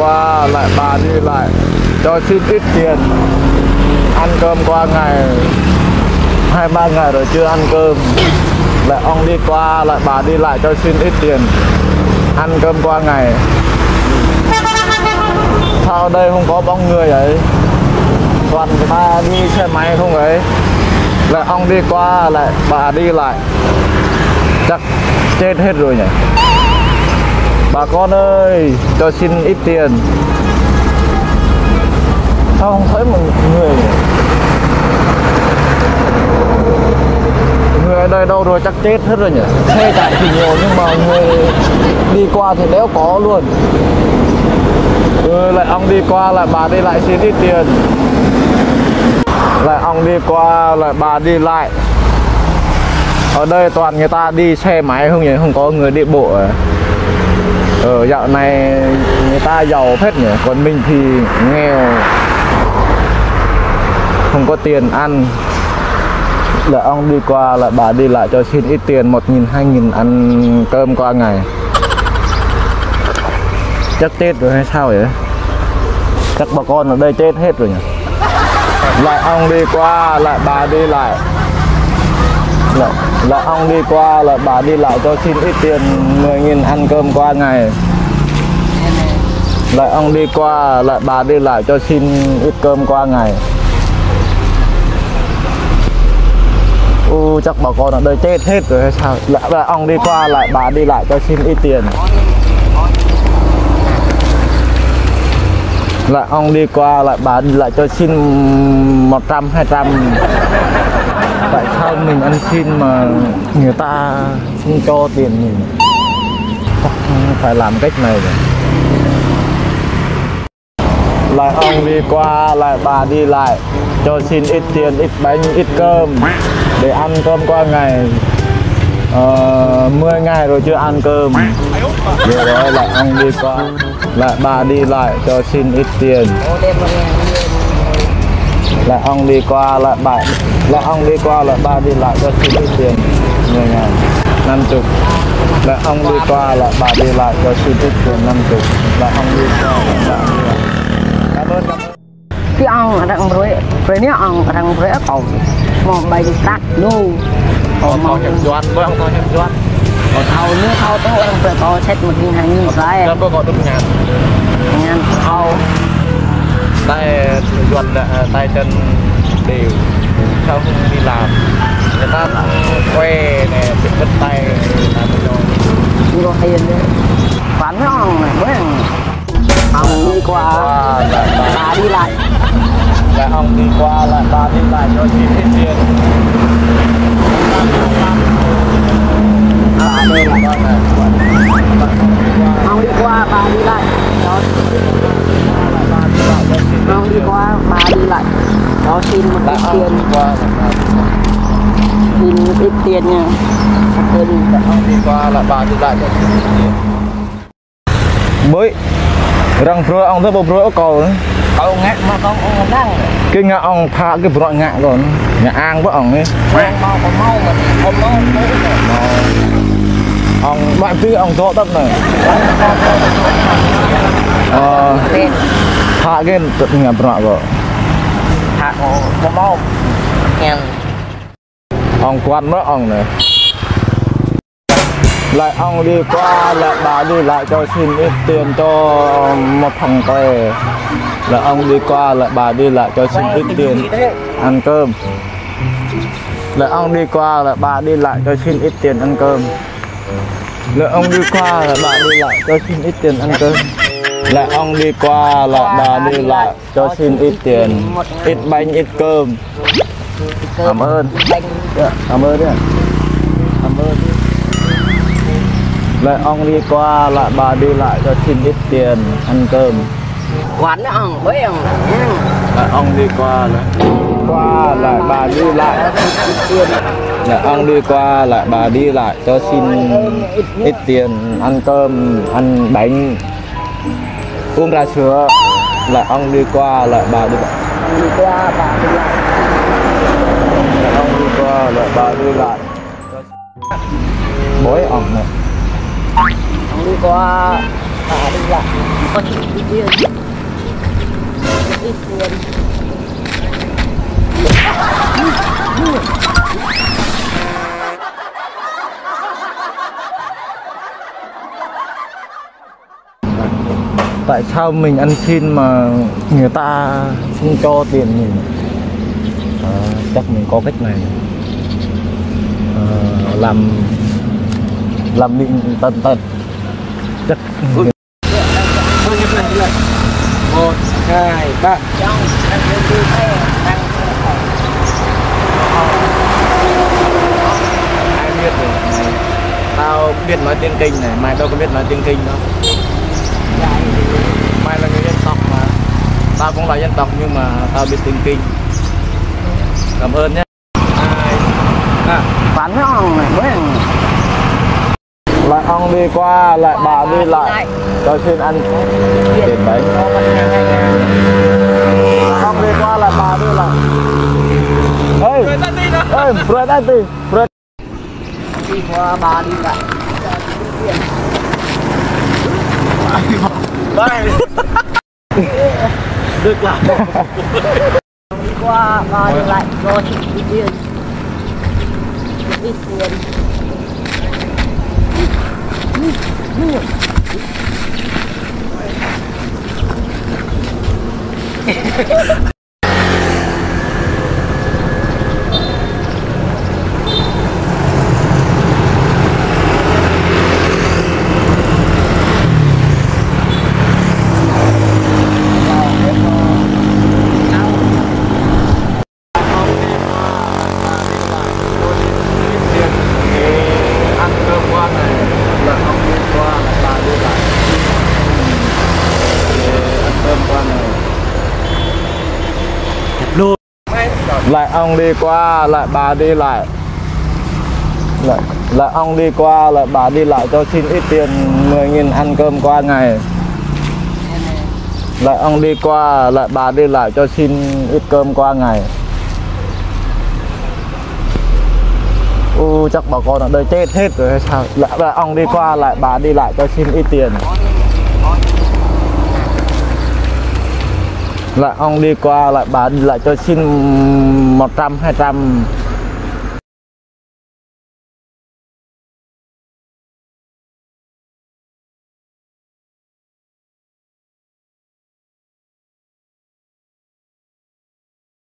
qua lại bà đi lại cho xin ít tiền ăn cơm qua ngày 2-3 ngày rồi chưa ăn cơm, lại ông đi qua lại bà đi lại cho xin ít tiền ăn cơm qua ngày. Sao ở đây không có bóng người ấy, toàn người ta đi xe máy không ấy, lại ông đi qua lại bà đi lại chắc chết hết rồi nhỉ. Bà con ơi, cho xin ít tiền. Sao không thấy một người nhỉ? Người ở đây đâu rồi, chắc chết hết rồi nhỉ. Xe chạy thì nhiều nhưng mà người đi qua thì đéo có luôn. Lại ông đi qua lại bà đi lại xin ít tiền, lại ông đi qua lại bà đi lại. Ở đây toàn người ta đi xe máy không nhỉ, không có người đi bộ à. Dạo này người ta giàu phết nhỉ, còn mình thì nghèo, không có tiền ăn. Lại ông đi qua lại bà đi lại cho xin ít tiền 1.000-2.000 ăn cơm qua ngày. Chắc chết rồi hay sao vậy? Chắc bà con ở đây chết hết rồi nhỉ. Lại ông đi qua lại bà đi lại, lại ông đi qua lại bà đi lại cho xin ít tiền 10.000 ăn cơm qua ngày. Lại ông đi qua lại bà đi lại cho xin ít cơm qua ngày. Chắc bà con ở đây chết hết rồi hay sao? Lại ông đi qua lại bà đi lại cho xin ít tiền. Lại ông đi qua lại bà đi lại cho xin 100-200. Tại sao mình ăn xin mà người ta không cho tiền mình? Chắc phải làm cách này rồi. Lại ông đi qua lại bà đi lại cho xin ít tiền, ít bánh, ít cơm để ăn cơm qua ngày. 10 ngày rồi chưa ăn cơm. Rồi đó, lại ông đi qua lại bà đi lại cho xin ít tiền. Lại ông đi qua lại bà, lại ông đi qua lại bà đi lại cho xin ít tiền 10.000, 50. Lại ông đi qua lại bà đi lại cho xin ít tiền 50. Lại ông đi qua lại bà đi lại. Cảm ơn. Cái ông đang rồi nếu ông đang rồi cầu một bài tắt luôn. Ông hiểm doan, với ông hiểm doan. Còn thầu nếu thầu tôi ông phải có xét 1.000-2.000 sai. Tôi có đúng ngàn. Ngàn thầu. Tay doan tay chân đều, sao không đi làm? Người ta que nè, bị vứt tay làm rồi. Không có tiền đấy. Quán với ông này với ông đi qua bà đi lại. Lại ông đi qua lại bà đi lại cho xin ít tiền. Ông đi qua bà đi lại. Ông đi qua bà đi lại cho xin một ít tiền. Xin một ít tiền nha. Ông đi qua là bà đi lại cho xin ít tiền. Mới răng rồi ông tới bộ rồi cầu nữa. Ông ngạc mà con ông đang. Cái ngạ ông phá cái bọt ngạ rồi. Ngạ an với ông ấy. Mau mà không mau. Ông bạn cứ ông to tấp này. Phá cái tự ngạ bọt rồi. Phá không mau. Ngàn. Ông quan với ông này. Lại ông đi qua lại bà đi lại cho xin ít tiền cho một thằng què. Lại ông đi qua lại bà đi lại cho xin ít tiền ăn cơm. Lại ông đi qua lại bà đi lại cho xin ít tiền ăn cơm. Lại ông đi qua lại bà đi lại cho xin ít tiền ăn cơm. Lại ông đi qua lại bà đi lại cho xin ít tiền, ít bánh, ít cơm. Cảm ơn. Cảm ơn đấy. Cảm ơn. Lại ông đi qua lại bà đi lại cho xin ít tiền ăn cơm. Quán đó ông với ông. Lại ông đi qua lại bà đi lại. Lại ông đi qua lại bà đi lại cho xin ít tiền ăn cơm, ăn bánh, uống trà sữa. Lại ông đi qua lại bà đi lại. Đi qua bà đi lại. Lại ông đi qua lại bà đi lại. Bối ông này. Ông đi qua bà đi lại có chuyện ít tiền ít tiền tại sao mình ăn xin mà người ta không cho tiền mình? Chắc mình có cách này. Làm định tận chắc 1, 2, 3 trong anh đi thay đang ai biết rồi này. Tao biết nói tiếng Kinh này, mai đâu có biết nói tiếng Kinh đâu. Mai là người dân tộc mà, tao cũng là dân tộc nhưng mà tao biết tiếng Kinh. Cảm ơn nhé. bán mấy ông này mới Lại ông đi qua, lại bà đi lại, cho xin ăn tiền đấy. Ông đi qua, lại bà đi lại. Ê, Fred anh đi, Fred. đi qua bà đi lại Được là đi qua bà đi lại cho chị ít tiền ít tiền lại ông đi qua, lại bà đi lại, lại ông đi qua, lại bà đi lại cho xin ít tiền 10.000 ăn cơm qua ngày. Lại ông đi qua, lại bà đi lại cho xin ít cơm qua ngày. Chắc bà con ở đây chết hết rồi hay sao? Lại ông đi qua, lại bà đi lại cho xin ít tiền. Lại ông đi qua, lại bà đi lại cho xin 100, 200